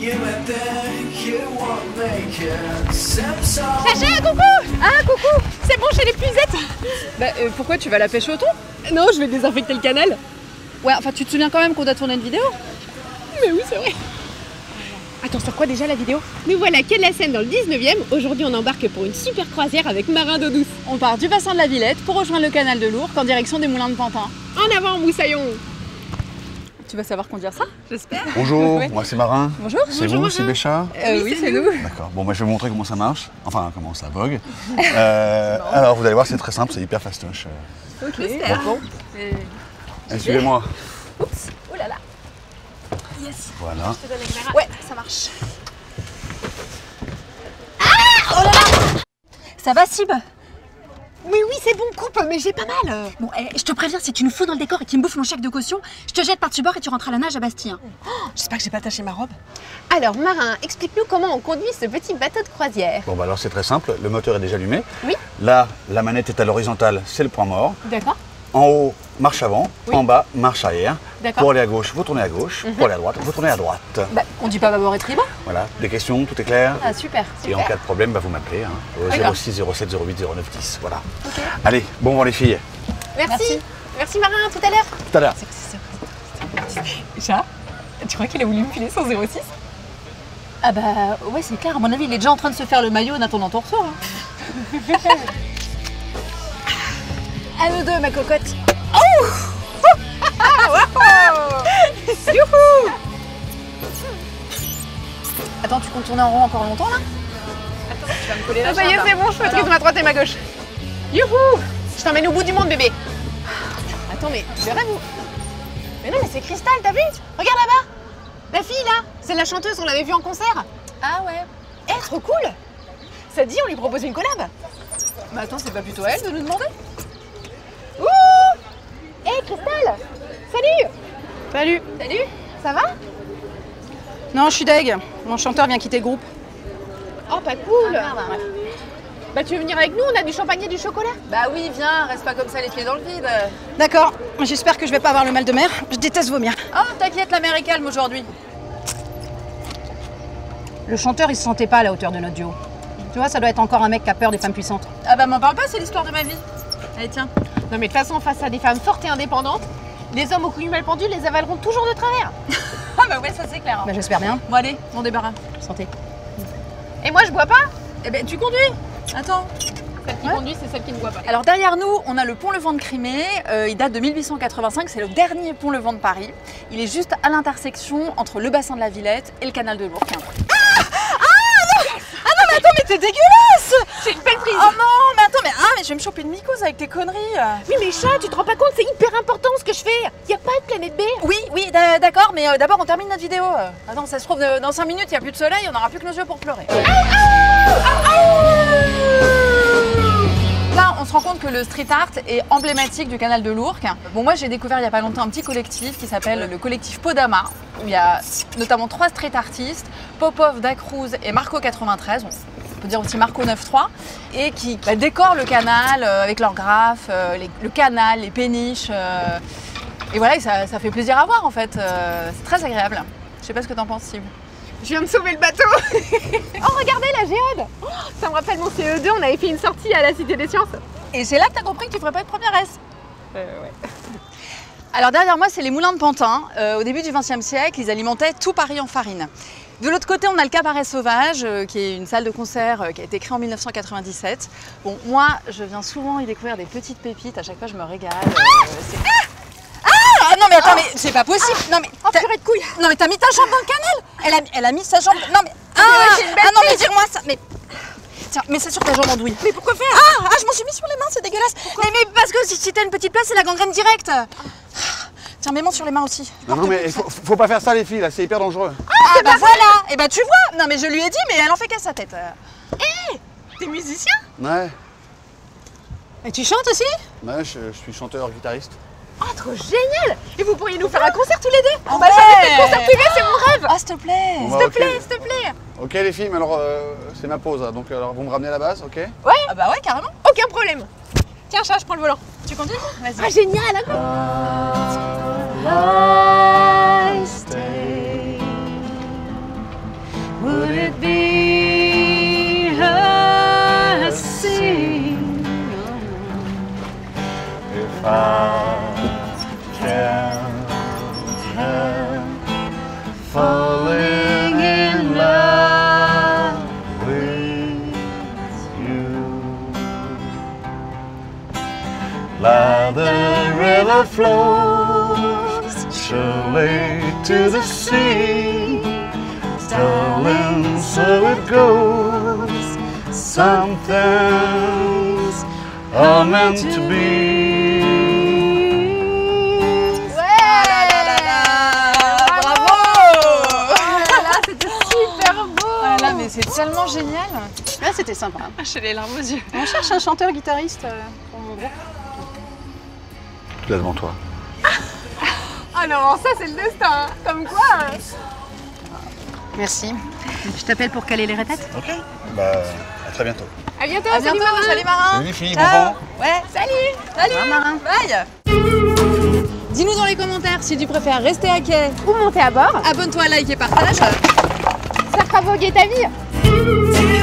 Chacha, coucou! Ah, coucou! C'est bon chez les puisettes? Bah, pourquoi tu vas la pêcher au thon? Non, je vais désinfecter le canal. Ouais, enfin, tu te souviens quand même qu'on doit tourner une vidéo? Mais oui, c'est vrai. Attends, sur quoi déjà la vidéo? Nous voilà quai de la Seine dans le 19e. Aujourd'hui, on embarque pour une super croisière avec Marin d'eau douce. On part du bassin de la Villette pour rejoindre le canal de l'Ourcq en direction des Moulins de Pantin. En avant, moussaillon! Tu vas savoir conduire ça? J'espère. Bonjour, Ouais. moi c'est Marin. Bonjour. C'est vous, c'est Béchard? Oui, c'est nous. D'accord, bon moi je vais vous montrer comment ça marche, enfin comment ça vogue. Alors vous allez voir, c'est très simple, c'est hyper fastoche. Ok. Bon. Suivez-moi. Oups, oh là là. Yes. Voilà. Je te donne l'éclairage. Ouais, ça marche. Ah, oh là là. Ça va, Sib? Oui, c'est bon, coupe, mais j'ai pas mal. Bon, je te préviens, si tu nous fous dans le décor et qu'il me bouffe mon chèque de caution, je te jette par-dessus bord et tu rentres à la nage à Bastille. J'espère que j'ai pas taché ma robe. Alors, Marin, explique-nous comment on conduit ce petit bateau de croisière. Bon bah alors c'est très simple, le moteur est déjà allumé. Oui. Là, la manette est à l'horizontale, c'est le point mort. D'accord. En haut, marche avant, Oui. en bas, marche arrière. D'accord. Pour aller à gauche, vous tournez à gauche. Pour aller à droite, vous tournez à droite. Bah, on dit pas bâbord et tribord? Voilà, des questions, tout est clair. Ah, super. Et en cas de problème, bah, vous m'appelez au D'accord. 06 07 08 09 10. Voilà. Allez, bon vent les filles. Merci. Merci Marin, à tout à l'heure. Tout à l'heure. Chat, tu crois qu'il a voulu me filer son 06? Ah bah, ouais, c'est clair. À mon avis, il est déjà en train de se faire le maillot en attendant ton retour. À nous deux, ma cocotte. Youhou! Attends, tu comptes tourner en rond encore longtemps là? Attends, tu vas me coller là. Ça y est, c'est bon, je maîtrise ma droite et ma gauche. Youhou! Je t'emmène au bout du monde, bébé. Attends, mais je rêve ou... Mais non, mais c'est Cristal, t'as vu? Regarde là-bas. La fille là, c'est la chanteuse, on l'avait vue en concert. Ah ouais. Eh, trop cool. Ça te dit, on lui propose une collab? Bah attends, c'est pas plutôt à elle de nous demander? Ouh! Eh, Cristal. Salut. Salut. Salut. Ça va? Non, je suis deg. Mon chanteur vient quitter le groupe. Oh, pas cool. Ouais. Bah, tu veux venir avec nous? On a du champagne et du chocolat. Bah oui, viens, reste pas comme ça les pieds dans le vide. D'accord, j'espère que je vais pas avoir le mal de mer. Je déteste vomir. Oh, t'inquiète, la mer est calme aujourd'hui. Le chanteur, il se sentait pas à la hauteur de notre duo. Tu vois, ça doit être encore un mec qui a peur des femmes puissantes. Ah bah m'en parle pas, c'est l'histoire de ma vie. Allez, tiens. Non, mais de toute façon, face à des femmes fortes et indépendantes, les hommes au couilles mal pendues les avaleront toujours de travers. Ah bah ouais, ça c'est clair. Bah j'espère bien. Bon allez, on débarras. Santé. Et moi, je bois pas? Eh ben tu conduis. Attends. Celle qui conduit, c'est celle qui ne boit pas. Alors derrière nous, on a le pont-Levant de Crimée. Il date de 1885, c'est le dernier pont-Levant de Paris. Il est juste à l'intersection entre le bassin de la Villette et le canal de l'Ourcq. Ah non mais attends, mais t'es dégueulasse! J'ai une belle prise. Oh non, mais attends, mais je vais me choper une mycose avec tes conneries. Oui, mais chat, tu te rends pas compte, c'est hyper important ce que je fais. Y a pas de planète B. Oui, d'accord, mais d'abord on termine notre vidéo. Attends, ça se trouve, dans 5 minutes, il n'y a plus de soleil, on n'aura plus que nos yeux pour pleurer. Là, on se rend compte que le street art est emblématique du canal de l'Ourcq. Bon, moi, j'ai découvert il n'y a pas longtemps un petit collectif qui s'appelle le collectif Podama, où il y a notamment 3 street artistes, Popov, Dacruz et Marco93, on peut dire aussi Marco 93, et qui décorent le canal avec leurs graphes, le canal, les péniches. Et voilà, ça fait plaisir à voir en fait. C'est très agréable. Je sais pas ce que t'en penses, Sib. Je viens de sauver le bateau. Oh, regardez la géode. Oh, ça me rappelle mon CE2, on avait fait une sortie à la Cité des Sciences. Et c'est là que t'as compris que tu ferais pas de première S. Ouais. Alors derrière moi, c'est les moulins de Pantin. Au début du XXe siècle, ils alimentaient tout Paris en farine. De l'autre côté, on a le Cabaret Sauvage, qui est une salle de concert qui a été créée en 1997. Bon, moi, je viens souvent y découvrir des petites pépites. À chaque fois, je me régale. Ah non mais attends, mais c'est pas possible. Non mais purée de couilles. Non mais t'as mis ta jambe dans le canal. Elle a mis sa jambe. Non mais non mais tire-moi ça. Mais tiens, mets ça sur ta jambe andouille. Mais pourquoi faire? Je m'en suis mis sur les mains, c'est dégueulasse. Mais parce que si t'as une petite place, c'est la gangrène directe. Tiens, mets-moi sur les mains aussi. Non mais faut pas faire ça les filles là, c'est hyper dangereux. Ah bah voilà. Et bah tu vois. Non mais je lui ai dit, mais elle en fait qu'à sa tête. T'es musicien? Ouais. Et tu chantes aussi? Ouais, je suis chanteur, guitariste. Oh, trop génial. Et vous pourriez nous faire un concert tous les deux? Oh, Bah, j'avais fait le concert privé, c'est mon rêve. Ah s'il te plaît. Bon, S'il bah, te plaît, s'il te plaît. Ok les filles, mais alors c'est ma pause, donc alors vous me ramenez à la base, ok? Ah bah ouais, carrément. Aucun problème. Tiens, chat, je prends le volant. Tu conduis? Vas-y. Ah, génial. it be a sin If I can't help falling in love with you. Like the river flows surely to the sea, darling, so it goes. Some things are meant to be. Mais c'est tellement génial. Là, c'était sympa. J'ai les larmes aux yeux. On cherche un chanteur-guitariste pour mon groupe. Là devant toi. Ah non, ça c'est le destin. Comme quoi. Merci. Je t'appelle pour caler les répètes. Ok. Bah, à très bientôt. À bientôt. À bientôt, salut Marin. Salut les filles, bon vent. Ouais, salut. Salut Marin. Bye. Dis-nous dans les commentaires si tu préfères rester à quai Ou monter à bord. Abonne-toi, like et partage. Ça fera voguer ta vie.